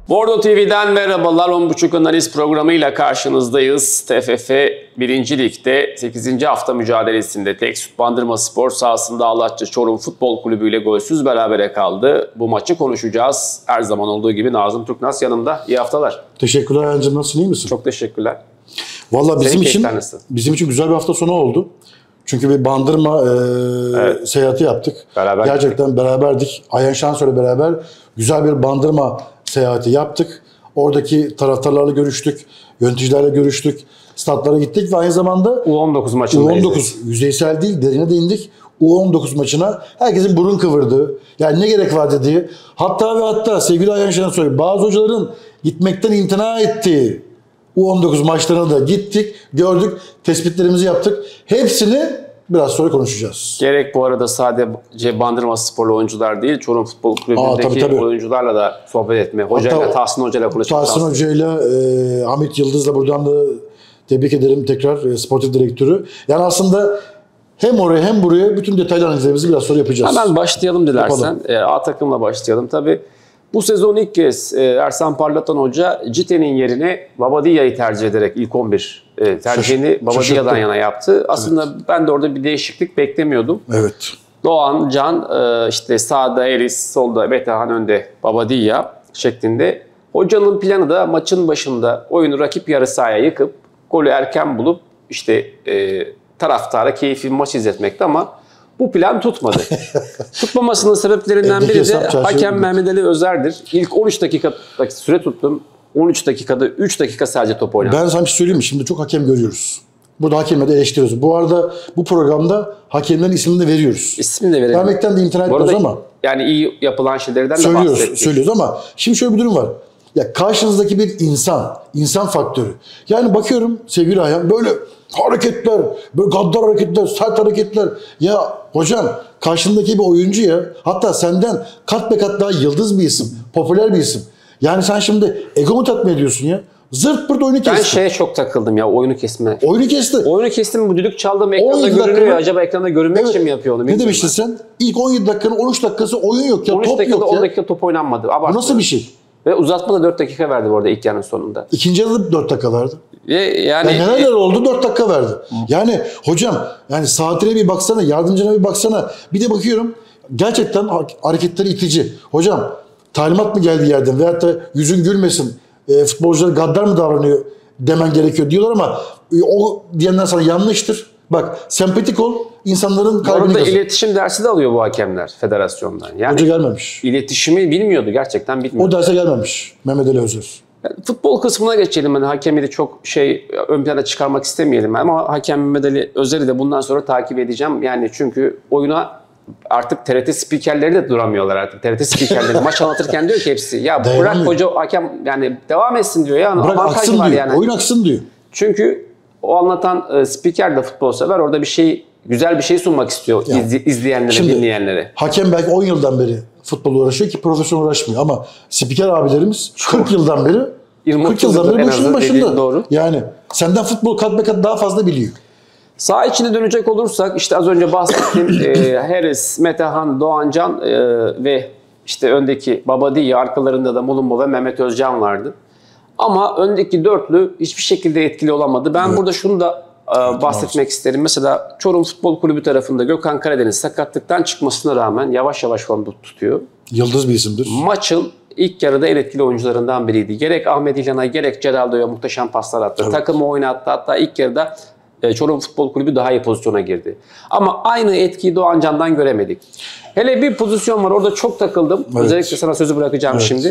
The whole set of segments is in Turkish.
Bordo TV'den merhabalar. 10.30 analiz programıyla karşınızdayız. TFF 1. Lig'de 8. hafta mücadelesinde tek süt Bandırma Spor sahasında Alaçatı Çorum Futbol Kulübü ile golsüz berabere kaldı. Bu maçı konuşacağız. Her zaman olduğu gibi Nazım Türknaz yanımda. İyi haftalar. Teşekkürler Ayhan'cığım. Nasılsın, iyi misin? Çok teşekkürler. Valla bizim için güzel bir hafta sonu oldu. Çünkü bir Bandırma seyahati yaptık. Gerçekten beraberdik. Ayhan Şansoy'la beraber güzel bir Bandırma seyahati yaptık. Oradaki taraftarlarla görüştük, yöneticilerle görüştük, statlara gittik ve aynı zamanda U19 maçındayız. U19 yüzeysel değil, derine de indik. U19 maçına herkesin burun kıvırdığı, yani ne gerek var dediği, hatta sevgili Ayhan Şansoy, bazı hocaların gitmekten imtina ettiği U19 maçlarına da gittik, gördük, tespitlerimizi yaptık. Hepsini biraz sonra konuşacağız. Gerek bu arada sadece Bandırma Sporlu oyuncular değil, Çorum Futbol Kulübü'ndeki tabii. oyuncularla da sohbet etme. Hocayla, Tahsin Hoca'yla konuşmak. Tahsin Hoca'yla, Hamit Yıldız'la buradan da tebrik ederim tekrar sportif direktörü. Yani aslında hem oraya hem buraya bütün detaylı analizlerimizi biraz sonra yapacağız. Hemen başlayalım dilersen. A takımla başlayalım. Tabii bu sezon ilk kez Ersan Parlatan Hoca Cite'nin yerine Babadiya'yı tercih ederek ilk 11 tercihini Babadiya'dan yana yaptı. Aslında ben de orada bir değişiklik beklemiyordum. Evet. Doğan, Can, işte sağda Eris, solda Metehan, önde Babadiya şeklinde. Hocanın planı da maçın başında oyunu rakip yarı sahaya yıkıp golü erken bulup işte taraftara keyifli bir maç izletmekti ama bu plan tutmadı. Tutmamasının sebeplerinden biri de hakem Mehmet Ali Özer'dir. İlk 13 dakikadaki süre tuttum. 13 dakikada 3 dakika sadece top oynadı. Ben sana bir şey söyleyeyim mi? Şimdi çok hakem görüyoruz. Burada hakemleri de eleştiriyoruz. Bu arada bu programda hakemlerin ismini de veriyoruz. İsmini de verelim. Vermekten de imtina etmiyoruz ama. Yani iyi yapılan şeylerden de bahsettik. Söylüyoruz ama şimdi şöyle bir durum var. Ya karşınızdaki bir insan faktörü. Yani bakıyorum sevgili Ayhan, böyle hareketler, böyle gaddar hareketler, sert hareketler. Ya hocam, karşındaki bir oyuncu ya, hatta senden kat be kat daha yıldız bir isim, popüler bir isim. Yani sen şimdi ego mu tatmin ediyorsun ya? Zırt pırt oyunu kesti. Ben şeye çok takıldım ya, oyunu kesme. Oyunu kesti. Oyunu kestim, bu düdük çaldığım ekranda görünüyor. Acaba ekranda görünmek için mi yapıyor onu? Ne demiştin sen? İlk 17 dakikanın 13 dakikası oyun yok ya, 13 top dakikada yok ya. 10 dakika top oynanmadı. Bu nasıl bir şey? Ve uzatma da 4 dakika verdi bu arada ilk yarının sonunda. İkinci yarıda 4 dakika verdi. Yani neler oldu, 4 dakika verdi. Yani hocam, yani saatine bir baksana, yardımcına bir baksana. Bir de bakıyorum, gerçekten hareketleri itici. Hocam, talimat mı geldi yerden veyahut da yüzün gülmesin, futbolcular gaddar mı davranıyor demen gerekiyor diyorlar ama o diyenler sana yanlıştır. Bak, sempatik ol, insanların kalbini kazan. İletişim dersi de alıyor bu hakemler federasyondan. Yani hoca gelmemiş. İletişimi bilmiyordu, gerçekten bilmiyordu. O derse gelmemiş Mehmet Ali Özer. Yani futbol kısmına geçelim. Yani hakemi de çok ön plana çıkarmak istemeyelim ama hakem Mehmet Ali Özer'i de bundan sonra takip edeceğim. Yani çünkü oyuna artık TRT spikerleri de duramıyorlar artık. TRT spikerleri maç anlatırken diyor ki hepsi ya bırak hoca hakem yani devam etsin diyor ya. Bırak aksın diyor. Yani. Oyun aksın diyor. Çünkü o anlatan spiker de futbol sever. Orada güzel bir şey sunmak istiyor izleyenlere, şimdi, dinleyenlere. Hakem belki 10 yıldan beri futbolla uğraşıyor ki profesyonel uğraşmıyor ama spiker abilerimiz 40 yıldan beri bu işin başında. Doğru. Yani senden futbol kat be kat daha fazla biliyor. Sağ içine dönecek olursak işte az önce bahsettiğim Harris, Metehan, Doğancan ve işte öndeki Babadiya, arkalarında da Mulumbo ve Mehmet Özcan vardı. Ama öndeki dörtlü hiçbir şekilde etkili olamadı. Ben burada şunu da bahsetmek isterim. Mesela Çorum Futbol Kulübü tarafında Gökhan Karadeniz sakatlıktan çıkmasına rağmen yavaş yavaş form tutuyor. Yıldız bir isimdir. Maçın ilk yarıda en etkili oyuncularından biriydi. Gerek Ahmet İlhan'a gerek Ceraldo'ya muhteşem paslar attı. Evet. Takımı oynattı. Hatta ilk yarıda Çorum Futbol Kulübü daha iyi pozisyona girdi. Ama aynı etkiyi Doğan Can'dan göremedik. Hele bir pozisyon var, orada çok takıldım. Evet. Özellikle sana sözü bırakacağım şimdi.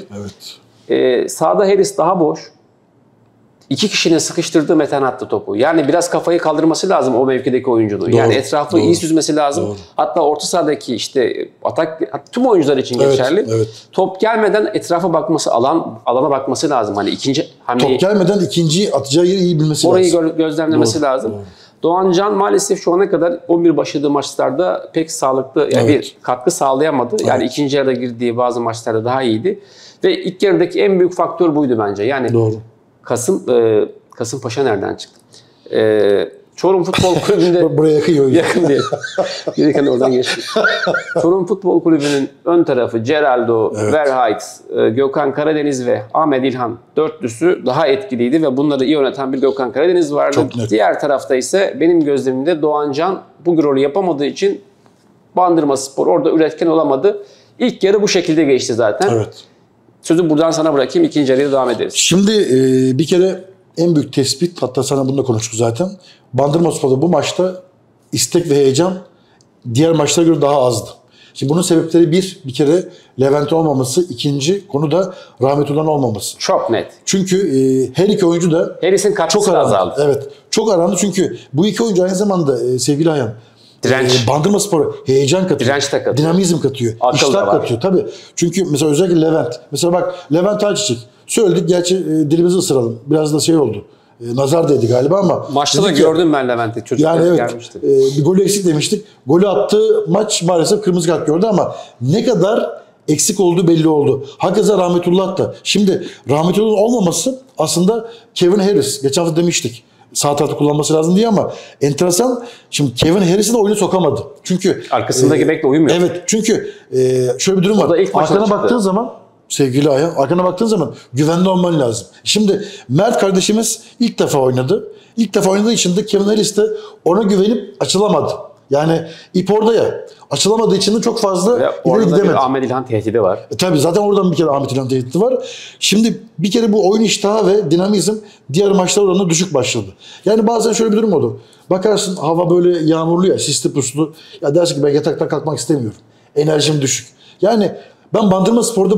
Evet. Sağda Harris daha boş. 2 kişinin sıkıştırdığı Metehan attı topu. Yani biraz kafayı kaldırması lazım o mevkideki oyuncunun. Yani etrafı iyi süzmesi lazım. Doğru. Hatta orta sahadaki işte atak tüm oyuncular için geçerli. Evet. Top gelmeden etrafa bakması, alana bakması lazım. Hani ikinci top gelmeden ikinci atacağı yeri iyi bilmesi lazım. Orayı gözlemlemesi lazım. Doğru. Doğan Can maalesef şu ana kadar 11 başladığı maçlarda pek sağlıklı bir katkı sağlayamadı. Yani ikinci yarıda girdiği bazı maçlarda daha iyiydi. Ve ilk yarıdaki en büyük faktör buydu bence. Yani doğru. Kasımpaşa nereden çıktı? Çorum Futbol Kulübü'nde Buraya yakın oyuncu. yakın değil. Gelirken de oradan geçti. Çorum Futbol Kulübü'nün ön tarafı Geraldo, Verhayt, Gökhan Karadeniz ve Ahmet İlhan dörtlüsü daha etkiliydi ve bunları iyi yöneten bir Gökhan Karadeniz vardı. Çok net. Diğer tarafta ise benim gözlemimde Doğancan bu rolü yapamadığı için Bandırmaspor orada üretken olamadı. İlk yarı bu şekilde geçti zaten. Evet. Sözü buradan sana bırakayım. İkinci yarıya devam ederiz. Şimdi bir kere en büyük tespit, hatta sana bunu da konuştuk zaten. Bandırmaspor'da bu maçta istek ve heyecan diğer maçlara göre daha azdı. Şimdi bunun sebepleri bir kere Levent olmaması, ikinci konu da Rahmetullah'ın olmaması. Çok net. Çünkü her iki oyuncu da Harris'in katkısı çok arandı. azaldı. Evet, çok arandı çünkü bu iki oyuncu aynı zamanda sevgili Ayhan, Direnç. Bandırmaspor'a heyecan katıyor. Direnç de katıyor. Dinamizm katıyor. Akıl da iştah var. katıyor tabii. Çünkü mesela özellikle Levent. Mesela bak Levent Ayçiçek. Söyledik gerçi dilimizi ısıralım. Biraz da şey oldu. Nazar değdi galiba ama. Maçta da dedik ki, gördüm ben Levent'i. Çocuklar yani evet, gelmişti. bir golü eksik demiştik. Golü attığı maç maalesef kırmızı kart gördü ama ne kadar eksik olduğu belli oldu. Hakeza Rahmetullah da. Şimdi Rahmetullah'ın olmaması aslında Kevin Harris. Geçen hafta demiştik. Sağ tarafta kullanması lazım diye ama enteresan. Şimdi Kevin Harris'i de oyunu sokamadı. Çünkü Arkasındaki bekle uyumuyor. evet, çünkü şöyle bir durum da var. ilk maçta Arkana çıktı. baktığın zaman sevgili Ayhan, arkana baktığın zaman güvenli olman lazım. Şimdi Mert kardeşimiz ilk defa oynadı. İlk defa oynadığı için de Kevin Harris de ona güvenip açılamadı. Yani ip orada ya. Açılamadığı için de çok fazla Ve ileri orada gidemedi. bir Ahmet İlhan tehdidi var. Tabii zaten oradan bir kere Ahmet İlhan tehdidi var. Şimdi bir kere bu oyun iştahı ve dinamizm diğer maçlar oranında düşük başladı. Yani bazen şöyle bir durum olur. Bakarsın hava böyle yağmurlu ya, sisli puslu. Ya dersin ki ben yataktan kalkmak istemiyorum. Enerjim düşük. Yani ben Bandırmaspor'da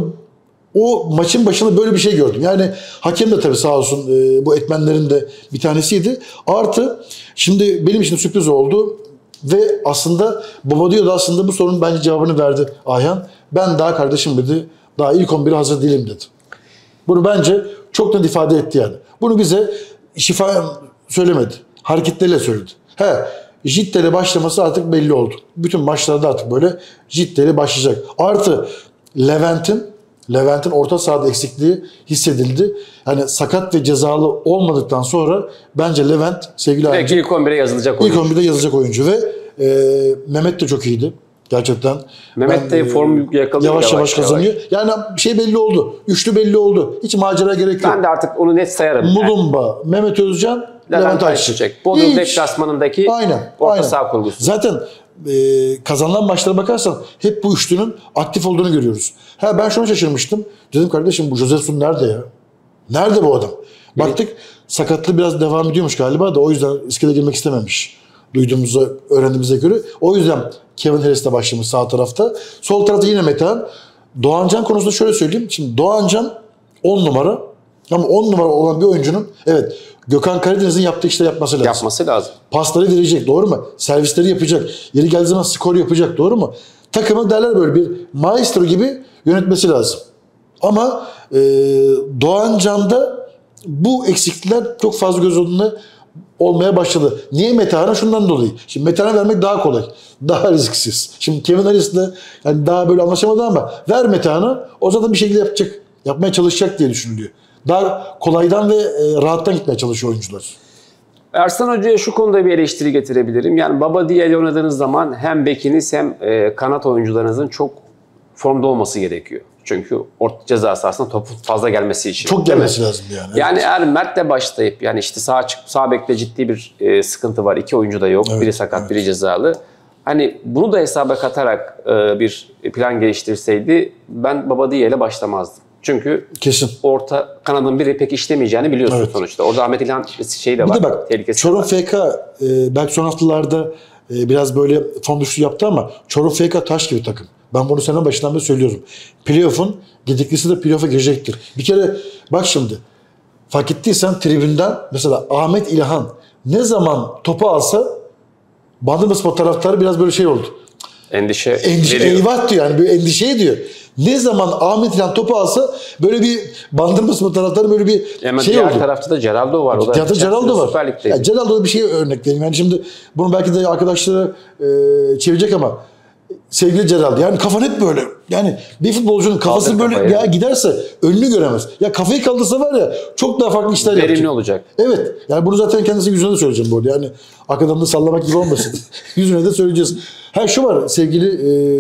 o maçın başında böyle bir şey gördüm. Yani hakem de tabii sağ olsun bu etmenlerin de bir tanesiydi. Artı şimdi benim için sürpriz oldu. Ve aslında Bobadilla da aslında bu sorunun bence cevabını verdi Ayhan. Ben daha kardeşim dedi, daha ilk 11'e hazır değilim dedi. Bunu bence çok net ifade etti yani. Bunu bize şifa söylemedi. Hareketleriyle söyledi. Jitte'yle başlaması artık belli oldu. Bütün maçlarda artık böyle Jitte'yle başlayacak. Artı Levent'in orta sahada eksikliği hissedildi. Hani sakat ve cezalı olmadıktan sonra bence Levent sevgili Belki ilk 11'e yazılacak oyuncu. İlk 11'de yazılacak oyuncu ve Mehmet de çok iyiydi. Gerçekten. Mehmet de form yakalıyor. Yavaş yavaş kazanıyor. Yani şey belli oldu. Üçlü belli oldu. Hiç macera gerek yok. Ben de artık onu net sayarım. Mulumba, Mehmet Özcan, Levent Ayçiçek. Bodrum deplasmanındaki orta saha kurgusu. Zaten kazanılan maçlara bakarsan hep bu üçlünün aktif olduğunu görüyoruz. Ben şuna şaşırmıştım. Dedim kardeşim bu Josephson nerede ya? Nerede bu adam? Baktık sakatlığı biraz devam ediyormuş galiba da o yüzden riske girmek istememiş. Duyduğumuza, öğrendiğimize göre. O yüzden Kevin Harris'le başlamış sağ tarafta. Sol tarafta yine Metehan. Doğancan konusunda şöyle söyleyeyim. Şimdi Doğancan 10 numara. Ama 10 numara olan bir oyuncunun evet Gökhan Karadeniz'in yaptığı işleri yapması lazım. Yapması lazım. Pasları verecek, doğru mu? Servisleri yapacak. Yeri geldiği zaman skor yapacak, doğru mu? Takımı derler böyle bir maestro gibi yönetmesi lazım. Ama Doğancan'da bu eksiklikler çok fazla göz önünde olmaya başladı. Niye Metehan'a? Şundan dolayı. Şimdi Metehan'a vermek daha kolay. Daha risksiz. Şimdi Kevin Harris'le yani daha böyle anlaşamadı ama ver Metehan'a, o zaten bir şekilde yapacak. Yapmaya çalışacak diye düşünülüyor. Daha kolaydan ve rahattan gitmeye çalışıyor oyuncular. Ersan Hoca'ya şu konuda bir eleştiri getirebilirim. Yani Babadiya ile oynadığınız zaman hem bekiniz hem kanat oyuncularınızın çok formda olması gerekiyor. Çünkü orta ceza sahasında topun fazla gelmesi için. Çok gelmesi lazım yani. Yani eğer Mert'le başlayıp yani işte sağ bekte ciddi bir sıkıntı var. İki oyuncu da yok. Evet, biri sakat, evet. biri cezalı. Hani bunu da hesaba katarak bir plan geliştirseydi ben Babadiya ile başlamazdım. Çünkü kesin orta kanadın biri pek işlemeyeceğini biliyorsun evet. Sonuçta. Orada Ahmet İlhan şey de var. Bir de bak Çorum FK belki son haftalarda biraz böyle form düşüşü yaptı ama Çorum FK taş gibi takım. Ben bunu sene başından beri söylüyorum. Playoff'un gidiklisi de playoff'a girecektir. Bir kere bak şimdi fark ettiysen tribünden mesela Ahmet İlhan ne zaman topu alsa Bandırmaspor taraftarı biraz böyle şey oldu. Endişe eyvah diyor yani, böyle endişe ediyor. Ne zaman Ahmet İlhan topu alsa böyle bir Bandırmaspor taraftarı böyle bir şey oldu. Diğer tarafta da Geraldo var. O da Geraldo var. Süper Lig'deydi. Yani Geraldo'da bir şey örnek vereyim. Yani şimdi bunu belki de arkadaşları çevirecek ama sevgili Geraldo yani kafan hep böyle Yani bir futbolcunun kafası Kaldır böyle kafayı. ya giderse önünü göremez. Ya kafayı kaldırsa var ya çok daha farklı işler yapacak. Verimli olacak. Evet. Yani bunu zaten kendisi yüzüne de söyleyeceğim bu arada. Yani arkadan da sallamak gibi olmasın. Yüzüne de söyleyeceğiz. Ha şu var sevgili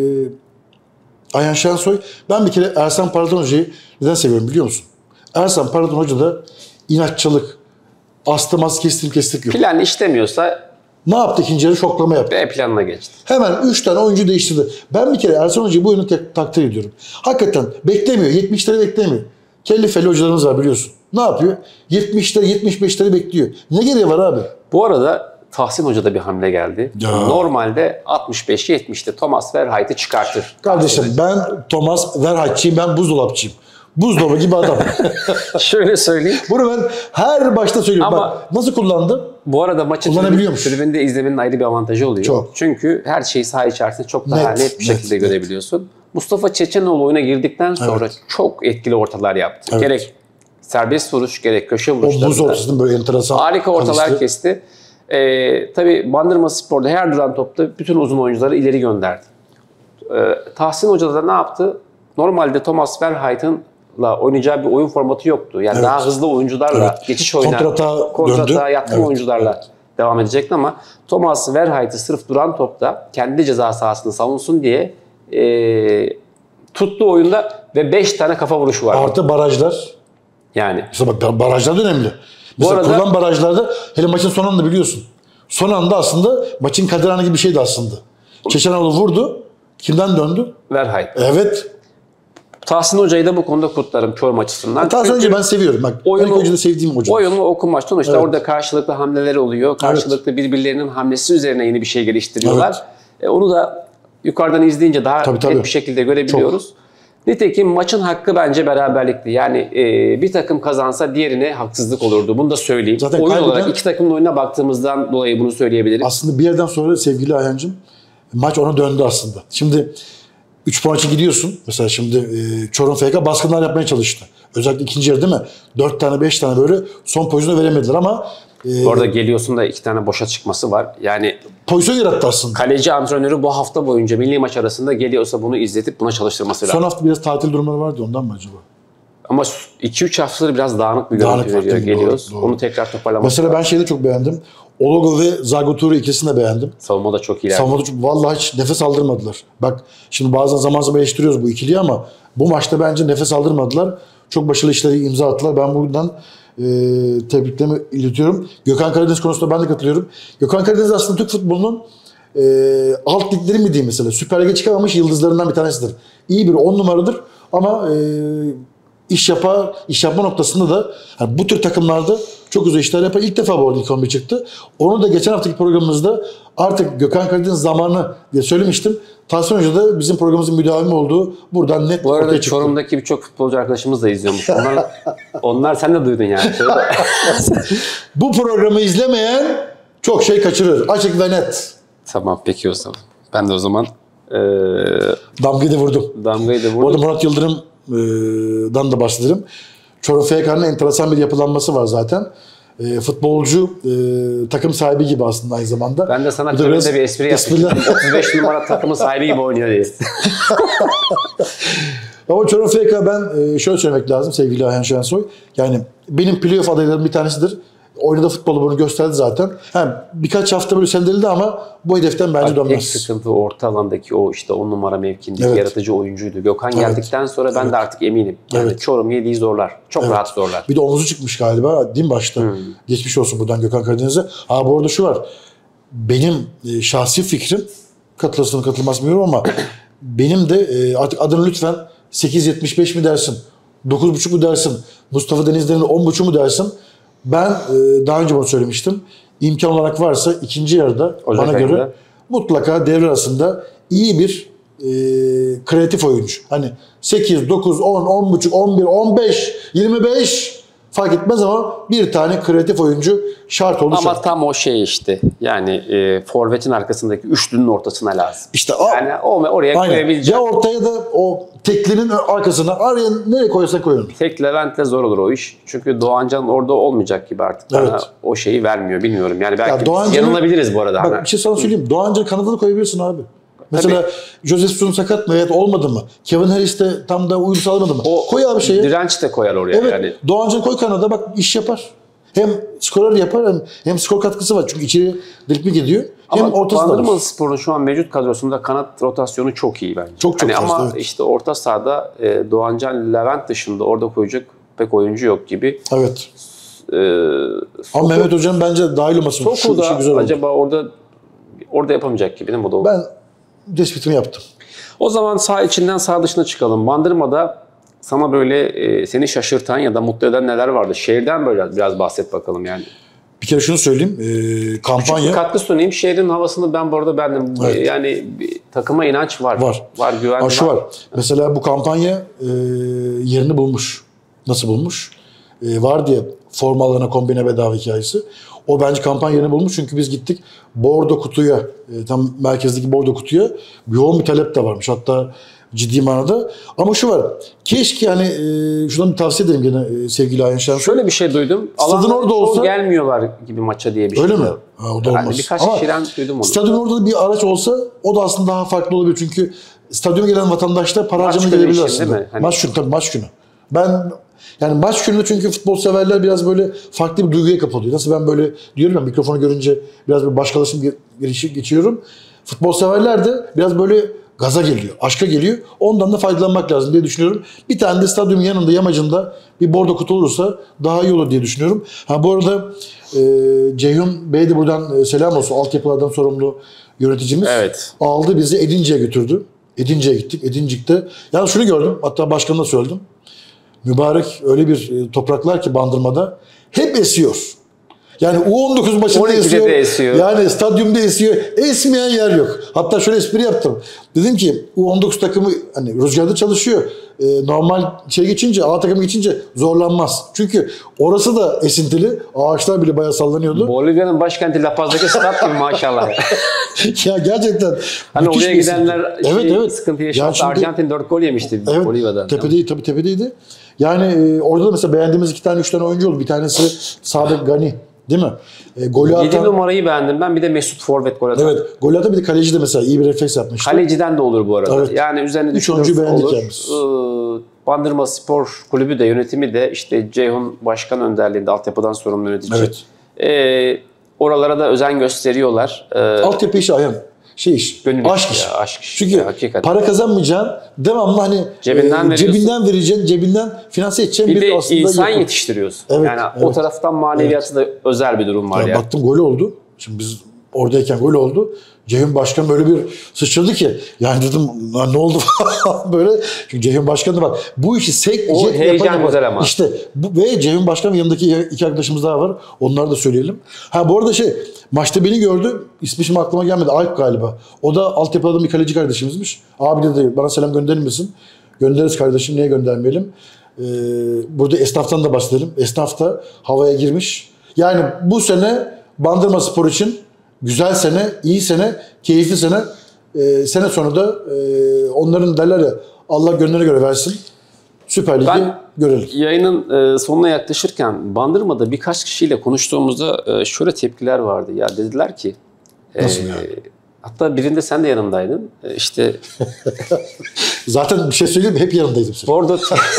Ayhan Şensoy. Ben bir kere Ersan Paradan Hoca'yı neden seviyorum biliyor musun? Ersan Paradan Hoca'da inatçılık, astım kestik yok. Plan işlemiyorsa Ne yaptı ikinci yarı? Şoklama yaptı. B planına geçti. Hemen 3 tane oyuncu değiştirdi. Ben bir kere Ersan Hoca'yı bu yönü takdir ediyorum. Hakikaten beklemiyor. 70'leri beklemiyor. Kelli felli hocalarımız var biliyorsun. Ne yapıyor? 70'leri 75'leri bekliyor. Ne gereği var abi? Bu arada Tahsin Hoca'da bir hamle geldi. Ya. Normalde 65-70'te Thomas Verheit'i çıkartır. Kardeşim ben Thomas Verhaetçiyim, ben buzdolapçıyım. Buzdolabı gibi adam. Şöyle söyleyeyim. Bunu ben her başta söylüyorum. Ama- Bak nasıl kullandı? Bu arada maçı Kullanabiliyormuş. tribünde izlemenin ayrı bir avantajı oluyor. Çok. Çünkü her şeyi saha içerisinde çok daha net bir şekilde net. görebiliyorsun. Mustafa Çeçenoğlu oyuna girdikten sonra çok etkili ortalar yaptı. Evet. Gerek serbest vuruş gerek köşe O buz vuruşlarında. ortasında böyle enteresan. Harika ortalar kalıştı. kesti. Tabii Bandırmaspor'da her duran topta bütün uzun oyuncuları ileri gönderdi. Tahsin Hoca da ne yaptı? Normalde Thomas Verheit'in oynayacağı bir oyun formatı yoktu. Yani Evet. daha hızlı oyuncularla Evet. geçiş oyunu, Kontratağa döndü. yatkın Evet. oyuncularla devam edecekti ama Thomas Verheit'i sırf duran topta kendi ceza sahasını savunsun diye tuttu oyunda ve 5 tane kafa vuruşu var. Artı barajlar. Yani Mesela bak barajlar da önemli. Mesela arada- kurulan barajlarda hele maçın son anda biliyorsun. Son anda aslında maçın kader anı gibi bir şeydi aslında. Çeçenoğlu vurdu. Kimden döndü? Verheit. Evet. Tahsin Hoca'yı da bu konuda kutlarım Çorum açısından. Tahsin Çünkü Hoca'yı ben seviyorum. Bak oyunu- oyunu, da sevdiğim hoca. oyunu okuma sonuçta Evet. orada karşılıklı hamleleri oluyor. Karşılıklı birbirlerinin hamlesi üzerine yeni bir şey geliştiriyorlar. Onu da yukarıdan izleyince daha Tabii, net tabii. bir şekilde görebiliyoruz. Nitekim maçın hakkı bence beraberlikti. Yani bir takım kazansa diğerine haksızlık olurdu. Bunu da söyleyeyim. Zaten Oyun kaybeden- olarak iki takımın oyununa baktığımızdan dolayı bunu söyleyebilirim. Aslında bir yerden sonra sevgili Ayhan'cığım maç ona döndü aslında. Şimdi 3 puan için gidiyorsun. Mesela şimdi Çorum FK baskınlar yapmaya çalıştı. Özellikle ikinci yarı değil mi? 4 tane 5 tane böyle son pozisyonu veremediler ama Bu arada geliyorsun da 2 tane boşa çıkması var. Yani pozisyon yarattı aslında. kaleci antrenörü bu hafta boyunca milli maç arasında geliyorsa bunu izletip buna çalıştırması lazım. Son hafta biraz tatil durumları vardı ondan mı acaba? Ama 2-3 haftadır biraz dağınık bir Dağınık görüntü veriyor. var, değil mi? Geliyoruz. Doğru. Onu tekrar toparlamak Mesela lazım. ben şeyi de çok beğendim. Ologo ve Zagoturu ikisini de beğendim. Savunma da çok ileride. Savunmada vallahi hiç nefes aldırmadılar. Bak şimdi bazen zaman zaman eleştiriyoruz bu ikiliyi ama bu maçta bence nefes aldırmadılar. Çok başarılı işleri imza attılar. Ben buradan tebriklerimi iletiyorum. Gökhan Karadeniz konusunda ben de katılıyorum. Gökhan Karadeniz aslında Türk futbolunun alt ligleri mi diyeyim mesela. Süper Lig'e çıkamamış yıldızlarından bir tanesidir. İyi bir 10 numaradır ama iş yapma noktasında da yani bu tür takımlarda çok güzel işler yapar. İlk defa bu arada ilk 11 çıktı. Onu da geçen haftaki programımızda artık Gökhan Karadeniz zamanı diye söylemiştim. Tahsin Hoca da bizim programımızın müdavimi olduğu buradan net Bu arada ortaya çıktı. Çorum'daki birçok futbolcu arkadaşımız da izliyormuş. Onlar sen de duydun yani. Bu programı izlemeyen çok şey kaçırır. Açık ve net. Tamam peki o zaman. Ben de o zaman Damgayı da vurdum. damgayı da Bu arada vurdum. Murat Yıldırım'dan da bahsederim. Çorum FK'nın enteresan bir yapılanması var zaten. Futbolcu takım sahibi gibi aslında aynı zamanda. Ben de sana Bu da biraz tribünde bir espri yapmıştım. 35 numara takımın sahibi gibi oynuyor diye. Ama Çorum FK ben şöyle söylemek lazım sevgili Ayhan Şensoy. Yani benim playoff adaylarım bir tanesidir. Oynadığı futbolu bunu gösterdi zaten. Hem birkaç hafta böyle sendeledi ama bu hedeften bence Tek dönmez. sıkıntı orta alandaki o işte 10 numara mevkindeki Evet. yaratıcı oyuncuydu. Gökhan Evet. geldikten sonra ben de artık eminim. Yani Evet. Çorum yediği zorlar. Çok Evet. rahat zorlar. Bir de omuzu çıkmış galiba değil mi başta? Geçmiş olsun buradan Gökhan Karadeniz'e. Ha bu arada şu var. Benim şahsi fikrim katılırsın katılmaz bilmiyorum ama benim de artık adını lütfen 8.75 mi dersin? 9.5 mu dersin? Mustafa Denizler'in 10.5 mu dersin? Ben daha önce bunu söylemiştim. İmkan olarak varsa ikinci yarıda Ocak bana ayında. göre mutlaka devre arasında iyi bir kreatif oyuncu. Hani 8, 9, 10, 10.5, 11, 15, 25 fark etmez ama bir tane kreatif oyuncu şart olur. Ama tam o şey işte. Yani forvetin arkasındaki üçlünün ortasına lazım. İşte o, Yani oraya aynen. koyabilecek. Ya ortaya da o teklinin arkasına araya nereye koyarsa koyalım. Tek Levent'le zor olur o iş. Çünkü Doğancan orada olmayacak gibi artık. Bana Evet. o şeyi vermiyor. Bilmiyorum. Yani belki Doğancan'ı- yanılabiliriz bu arada. Bak bir şey sana söyleyeyim. Doğanca kanadını koyabilirsin abi. Mesela Joseph Sun sakat mı? Evet, olmadı mı? Kevin Harris de tam da uyum sağlamadı mı? Koy abi şeyi. Direnç de koyar oraya. Evet. Yani. Doğancan koy kanada, bak iş yapar. Hem skorer yapar hem skor katkısı var. Çünkü içeri dripling ediyor. Hem Ama ortası da var. Bandırmaspor'un şu an mevcut kadrosunda kanat rotasyonu çok iyi bence. Çok hani fazla, ama evet. işte orta sahada Doğancan, Levent dışında orada koyacak pek oyuncu yok gibi. Evet. Ama Mehmet Hocam bence dahil olmasın. Soku da güzel oldu. acaba orada yapamayacak gibi değil mi? O da ben tespitimi yaptım. O zaman sağ içinden sağ dışına çıkalım. Bandırma'da sana böyle seni şaşırtan ya da mutlu eden neler vardı? Şehirden böyle biraz bahset bakalım yani. Bir kere şunu söyleyeyim. Kampanya. Bir katkı sunayım. Şehrin havasını ben bu arada beğendim. Evet. Yani takıma inanç var. Var, güven var. Şu var. Mesela bu kampanya yerini bulmuş. Nasıl bulmuş? Var diye formalarına kombine bedava hikayesi. O bence kampanya yerini bulmuş. Çünkü biz gittik bordo kutuya, tam merkezdeki bordo kutuya yoğun bir talep de varmış. Hatta ciddi manada. Ama şu var. Keşke hani şuradan bir tavsiye ederim gene sevgili Ayhan Şensoy. Şöyle bir şey duydum. Stadın orada olsa gelmiyorlar gibi maça diye bir şey. Öyle mi? Ha, o da olmaz. Yani birkaç Ama kişiden duydum onu. Stadyum orada bir araç olsa o da aslında daha farklı olabilir. Çünkü stadyuma gelen vatandaşlar para harcama gelebilir için, aslında. değil mi? Hani... Maç günü, tabii maç günü. Yani maç günü çünkü futbol severler biraz böyle farklı bir duyguya kapılıyor. Nasıl ben böyle diyorum ya, mikrofonu görünce biraz bir başkalaşım geçiyorum. Futbol severler de biraz böyle gaza geliyor, aşka geliyor. Ondan da faydalanmak lazım diye düşünüyorum. Bir tane de stadyumun yanında, yamacında bir bordo kutu olursa daha iyi olur diye düşünüyorum. Ha bu arada Ceyhun Bey de buradan selam olsun. Altyapılardan sorumlu yöneticimiz. Evet. Aldı bizi Edincik'e götürdü. Edincik'e gittik. Edincik'te. Yani şunu gördüm. Hatta başkanına söyledim. Mübarek öyle bir topraklar ki Bandırma'da hep esiyor. Yani U19 maçında esiyor. Yani stadyumda esiyor. Esmeyen yer yok. Hatta şöyle espri yaptım. Dedim ki U19 takımı hani rüzgarda çalışıyor. Normal geçince, A takımı geçince zorlanmaz. Çünkü orası da esintili. Ağaçlar bile bayağı sallanıyordu. Bolivya'nın başkenti La Paz'daki stat gibi maşallah. Ya gerçekten. Hani oraya gidenler evet. sıkıntı yaşadı. Yani Arjantin 4 gol yemişti Bolivya'dan. Tepedeydi, tabii tepedeydi. Yani orada da mesela beğendiğimiz 3 tane oyuncu oldu. Bir tanesi Sadık Gani. Değil mi? Golü 7 atan... numarayı beğendim ben. Bir de Mesut Forvet gol atan. Evet. Golü atan bir de kaleci de mesela iyi bir refleks yapmıştı. Kaleciden de olur bu arada. Evet. Yani üzerine 3 oyuncu beğendik olur. yalnız. Bandırma Spor Kulübü de yönetimi de işte Ceyhun Başkan önderliğinde altyapıdan sorumlu yönetici. Evet. Oralara da özen gösteriyorlar. Altyapı işi Ayhan. Aşk işi. Aşk işi. Çünkü para kazanmayacaksın. Devamlı hani cebinden vereceksin, cebinden finanse edeceksin. Bir de aslında insan yetiştiriyorsun. Evet, yani o taraftan maneviyatı da özel bir durum var. Ya baktım gol oldu. Şimdi biz oradayken gol oldu. Ceyhun Başkan böyle bir sıçradı ki. Yani dedim ne oldu böyle. Çünkü Ceyhun Başkan da bak bu işi o heyecan güzel ama. İşte ve Ceyhun Başkan yanındaki 2 arkadaşımız daha var. Onları da söyleyelim. Ha bu arada maçta beni gördü. İsmi şimdi aklıma gelmedi. Alp galiba. O da altyapıdan bir kaleci kardeşimizmiş. Abi dedi bana selam gönderir misin? Göndeririz kardeşim. Niye göndermeyelim? Burada esnaftan da bahsedelim. Esnaf da havaya girmiş. Yani bu sene Bandırmaspor için güzel sene, iyi sene, keyifli sene. Sene sonu da onların derler ya Allah gönlüne göre versin. Süper Lig'i görelim. Yayının sonuna yaklaşırken Bandırma'da birkaç kişiyle konuştuğumuzda şöyle tepkiler vardı. Ya dediler ki nasıl yani? Hatta birinde sen de yanındaydın. İşte zaten bir şey söyleyeyim mi? Hep yanındaydım. Bordo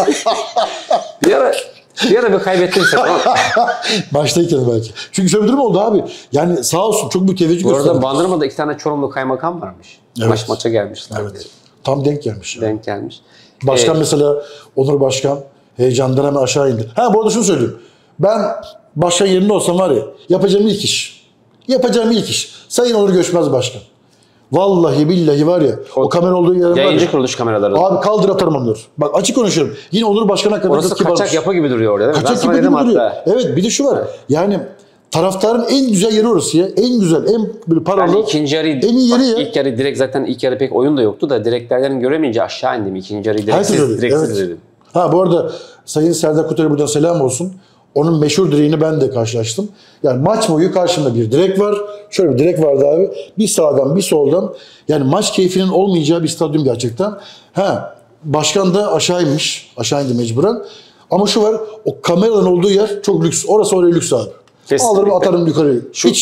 bir ara bir kaybettim sen. Baştayken belki. Çünkü şöyle bir durum oldu abi. Yani sağ olsun çok büyük teveccüh gösterdi. Bu arada Bandırma'da 2 tane Çorumlu kaymakam varmış. Evet. Maça gelmişler. Evet. Tam denk gelmiş. Yani. Denk gelmiş. Başkan mesela Onur Başkan heyecandan hemen aşağı indi. Ha bu arada şunu söyleyeyim. Ben başkan yerinde olsam var ya yapacağım ilk iş. Sayın Onur Göçmez Başkan. Vallahi billahi var ya o kamera olduğu yerin var ya. Yayıncı kuruluş kameraları. Abi kaldır atarım onları. Bak açık konuşuyorum. Yine Onur Başkan hakkında orası kaçak yapı gibi duruyor orada değil mi? Kaçak yapı gibi duruyor. Evet bir de şu var. Evet. Yani taraftarın en güzel yeri orası ya. En güzel, en böyle paralı. Yani ikinci yarı, en iyi yeri ya. İlk yarı direkt zaten ilk yarı pek oyun da yoktu da direklerden göremeyince aşağı indim. İkinci yarıyı direksiz dedim. Ha bu arada Sayın Serdar Kuter'e buradan selam olsun. Onun meşhur direğini ben de karşılaştım. Yani maç boyu karşımda bir direk var. Şöyle bir direk vardı abi. Bir sağdan bir soldan. Yani maç keyfinin olmayacağı bir stadyum gerçekten. Ha başkan da aşağı inmiş. Aşağı indi mecburen. Ama şu var o kameraların olduğu yer çok lüks. Orası oraya lüks abi. Kesinlikle. Alırım atarım yukarı.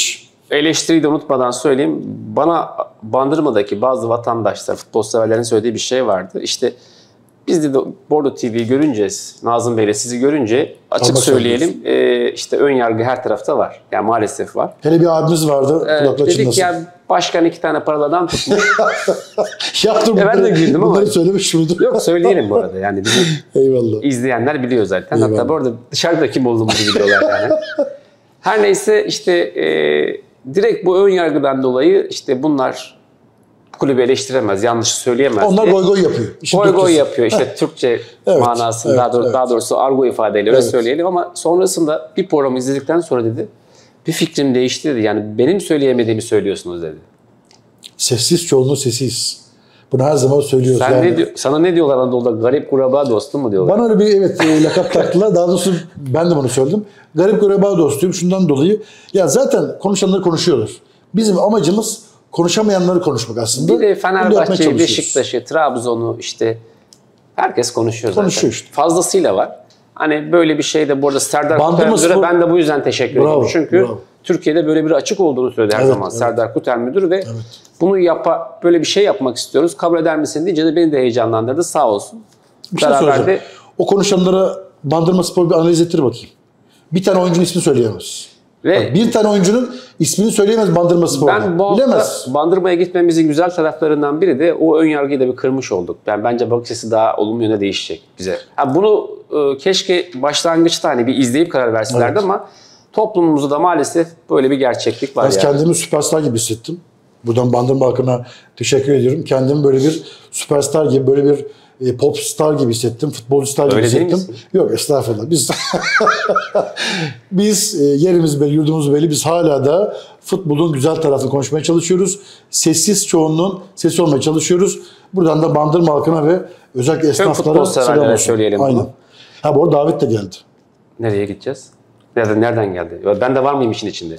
eleştiriyi de unutmadan söyleyeyim. Bana Bandırma'daki bazı vatandaşlar, futbol severlerin söylediği bir şey vardı. İşte biz de Bordo TV'yi görünce, Nazım Bey'le sizi görünce açık Ama söyleyelim. İşte ön yargı her tarafta var. Yani maalesef var. Hele bir abimiz vardı. Kulakla Dedik çınlasın. ya başkan 2 tane paralı adam tutmuş. Yaptım ben de güldüm ama. Bunları söylemiş miydim? Yok söyleyelim bu arada. Yani bizim Eyvallah. izleyenler biliyor zaten. Eyvallah. Hatta bu arada dışarıda kim olduğumuzu biliyorlar yani. Her neyse işte direkt bu ön yargıdan dolayı işte bunlar kulübü eleştiremez, yanlış söyleyemez. Onlar diye. goy goy yapıyor. Goy goy yapıyor işte Türkçe Evet, manasında evet, daha doğrusu argo ifadeyle öyle Evet. söyleyelim ama sonrasında bir programı izledikten sonra dedi bir fikrim değişti dedi. Yani benim söyleyemediğimi söylüyorsunuz dedi. Sessiz çoğunluğu sessiz. Bunu her zaman söylüyoruz. Sen yani. sana ne diyorlar Anadolu'da? Garip kuraba dostum mu diyorlar? Bana öyle bir lakap taktılar. Daha doğrusu ben de bunu söyledim. Garip kuraba dostuyum. Şundan dolayı. Ya zaten konuşanları konuşuyorlar. Bizim amacımız konuşamayanları konuşmak aslında. Bir de Bunu yapmaya Fenerbahçe'yi, çalışıyoruz. Beşiktaş'ı, Trabzon'u işte herkes konuşuyor zaten. Konuşuyor işte. Fazlasıyla var. Hani böyle bir şey de bu arada Serdar Bandırma Kutel Müdür'e Spor- ben de bu yüzden teşekkür ediyorum. Çünkü bravo. Türkiye'de böyle bir açık olduğunu söyledi her Evet, zaman evet. Serdar Kutel Müdür ve bunu böyle bir şey yapmak istiyoruz. Kabul eder misin deyince de beni de heyecanlandırdı. Sağ olsun. Bir şey soracağım. O konuşanlara Bandırma Spor bir analiz ettir bakayım. Bir tane oyuncunun ismini söyleyemez. Ve Bak, bir tane oyuncunun ismini söyleyemez Bandırma Spor'da. ben bu hafta Bilemez. Bandırma'ya gitmemizin güzel taraflarından biri de o ön yargıyı da bir kırmış olduk. Yani bence bakış açısı daha olumlu yöne değişecek bize. Bunu keşke başlangıçta hani bir izleyip karar verselerdi ama toplumumuzda da maalesef böyle bir gerçeklik var Ben yani. kendimi süperstar gibi hissettim. Buradan Bandırma halkına teşekkür ediyorum. Kendimi böyle bir süperstar gibi, böyle bir pop star gibi hissettim. Futbolcu star gibi Öyle değil hissettim. misin? Yok estağfurullah. Biz yerimiz belli, yurdumuz belli. Biz hala da futbolun güzel tarafını konuşmaya çalışıyoruz. Sessiz çoğunluğun sesi olmaya çalışıyoruz. Buradan da Bandırma halkına ve özellikle futbol esnaflara severlere selam olsun. söyleyelim Aynen. bunu. Ha bu arada davet de geldi. Nereye gideceğiz? Nereden geldi? Ben de var mıyım işin içinde?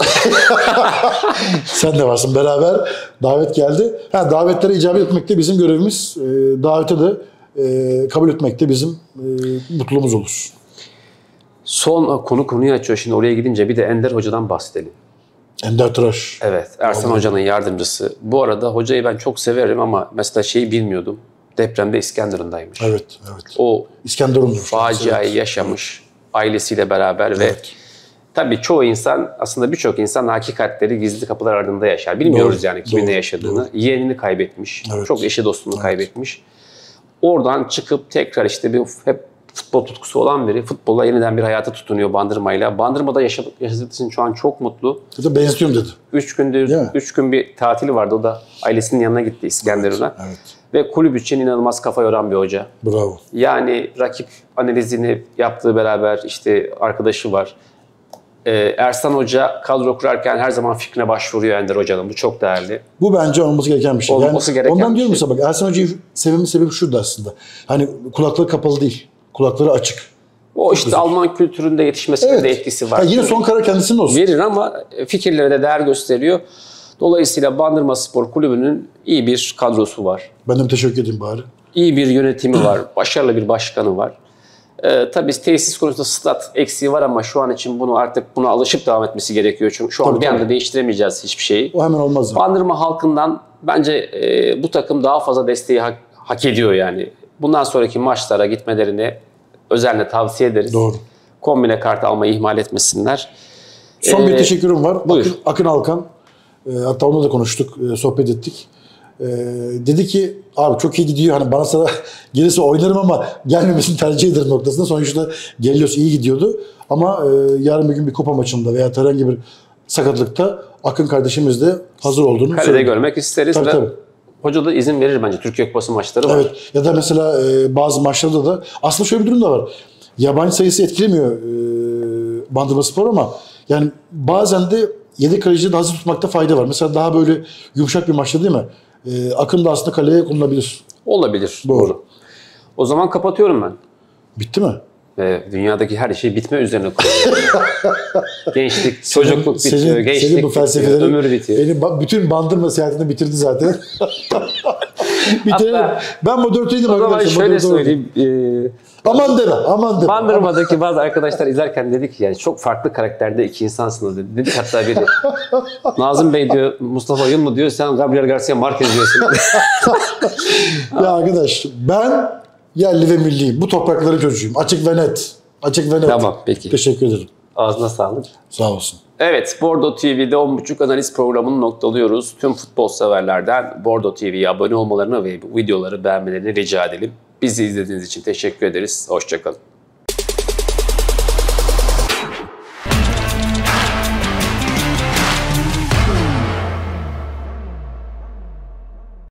Sen de varsın. Beraber davet geldi. Davetlere icabet etmek de bizim görevimiz. Davete de kabul etmek de bizim mutluluğumuz olur. Son konuyu açıyor. Şimdi oraya gidince bir de Ender Hoca'dan bahsedelim. Ender Tıraş. Evet, Ersan Hoca'nın yardımcısı. Bu arada hocayı ben çok severim ama mesela şeyi bilmiyordum. Depremde İskenderun'daymış. Evet. O İskenderun'dur. faciayı yaşamış ailesiyle beraber ve tabii çoğu insan, aslında birçok insan hakikatleri gizli kapılar ardında yaşar. Bilmiyoruz Doğru, yani kimin doğru, ne yaşadığını. doğru. Yeğenini kaybetmiş. Evet. Çok eşi dostunu kaybetmiş. Oradan çıkıp tekrar işte hep futbol tutkusu olan biri futbolla yeniden bir hayata tutunuyor Bandırma'yla. Bandırma'da yaşadığı için şu an çok mutlu. Ya da benziyorum dedi. 3 gün bir tatili vardı. O da ailesinin yanına gitti İskenderun'a. Evet. Ve kulüp için inanılmaz kafa yoran bir hoca. Bravo. Yani rakip analizini yaptığı beraber işte arkadaşı var. Ersan Hoca kadro kurarken her zaman fikrine başvuruyor Ender Hoca'nın. Bu çok değerli. Bu bence olması gereken bir şey. Olması gereken ondan bir diyorum şey. mesela bak Ersan Hoca'yı sebebi şurada aslında. Hani kulakları kapalı değil. Kulakları açık. O işte Alman kültüründe yetişmesinin de etkisi var. Yine son karar kendisinin olsun. Verir ama fikirlere de değer gösteriyor. Dolayısıyla Bandırma Spor Kulübü'nün iyi bir kadrosu var. Ben de teşekkür edeyim bari. İyi bir yönetimi var. Başarılı bir başkanı var. Tabii tesis konusunda stat eksiği var ama şu an için buna alışıp devam etmesi gerekiyor. Çünkü şu an Tabii, bir anda tabii. değiştiremeyeceğiz hiçbir şeyi. O hemen olmaz. Bandırma halkından bence bu takım daha fazla desteği hak ediyor yani. Bundan sonraki maçlara gitmelerini özenle tavsiye ederiz. Doğru. Kombine kart almayı ihmal etmesinler. Son bir teşekkürüm var. Buyur. Akın Alkan. Hatta onunla da konuştuk, sohbet ettik. Dedi ki abi çok iyi gidiyor. Hani bana sıra gelirse oynarım ama gelmemesini tercih ederim noktasında. Sonuçta geliyorsa iyi gidiyordu. Ama yarın bir gün bir kupa maçında veya herhangi bir sakatlıkta Akın kardeşimiz de hazır olduğunu Kalede söyledi. görmek isteriz Tabii, ve tabii. hoca da izin verir bence. Türkiye Kupası maçları var. Evet. Ya da mesela bazı maçlarda da aslında şöyle bir durum da var. Yabancı sayısı etkilemiyor Bandırma Spor ama yani bazen de yedek kaleciyi de hazır tutmakta fayda var. Mesela daha böyle yumuşak bir maçta değil mi? Akın da aslında kaleye konulabilir. Olabilir. Doğru. O zaman kapatıyorum ben. Bitti mi? Dünyadaki her şey bitme üzerine kurulu. Gençlik, çocukluk bitiyor, Senin gençlik bu bitiyor, felsefeleri ömür bitiyor. Beni bütün Bandırma seyahatini bitirdi zaten. Bitirelim. Hatta Ben moderatörüydüm o zaman arkadaşlar. şöyle moderatör oldum. söyleyeyim. Aman deme, aman deme. Bandırma'daki bazı arkadaşlar izlerken dedik ki yani çok farklı karakterde iki insansınız dedi. Dedik hatta biri Nazım Bey diyor, Mustafa Oyun mu diyor, sen Gabriel Garcia Marquez diyorsun. Ya arkadaş ben yerli ve milliyim. Bu toprakları çocuğuyum. Açık ve net. Açık ve net. Tamam, peki. Teşekkür ederim. Ağzına sağlık. Sağ olsun. Evet, Bordo TV'de 10.30 analiz programını noktalıyoruz. Tüm futbol severlerden Bordo TV'ye abone olmalarını ve videoları beğenmelerini rica edelim. Bizi izlediğiniz için teşekkür ederiz. Hoşça kalın.